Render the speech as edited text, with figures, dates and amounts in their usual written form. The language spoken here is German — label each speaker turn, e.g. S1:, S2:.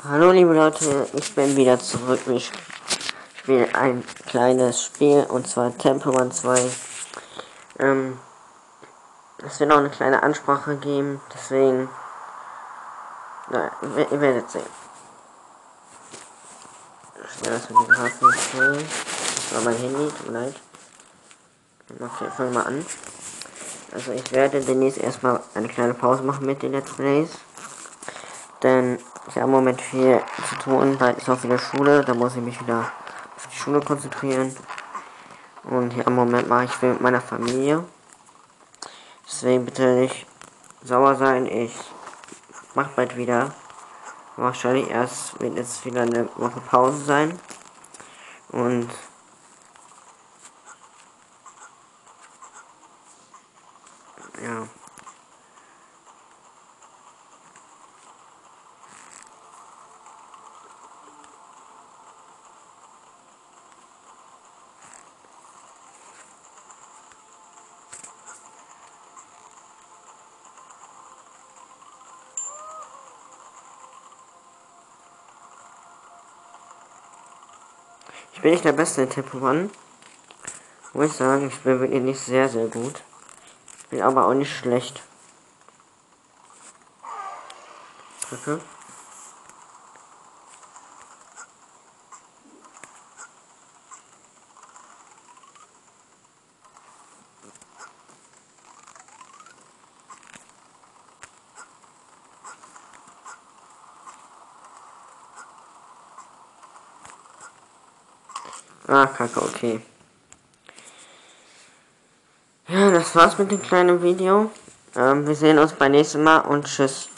S1: Hallo liebe Leute, ich bin wieder zurück. Ich spiele ein kleines Spiel und zwar Temple Run 2. Es wird noch eine kleine Ansprache geben, deswegen, ihr werdet sehen. Schnell, dass wir die Grafik stellen. Das war mein Handy, tut mir leid. Okay, fangen wir an. Also ich werde demnächst erstmal eine kleine Pause machen mit den Let's Plays. Denn ich habe im Moment viel zu tun, bald ist auch wieder Schule, da muss ich mich wieder auf die Schule konzentrieren. Und hier im Moment mache ich viel mit meiner Familie. Deswegen bitte nicht sauer sein, ich mache bald wieder. Wahrscheinlich erst wird jetzt wieder eine Woche Pause sein. Und ja. Ich bin nicht der Beste in Temple Run. Muss ich sagen, ich bin wirklich nicht sehr, sehr gut. Ich bin aber auch nicht schlecht. Drücke. Ah, kacke, okay. Ja, das war's mit dem kleinen Video. Wir sehen uns beim nächsten Mal und tschüss.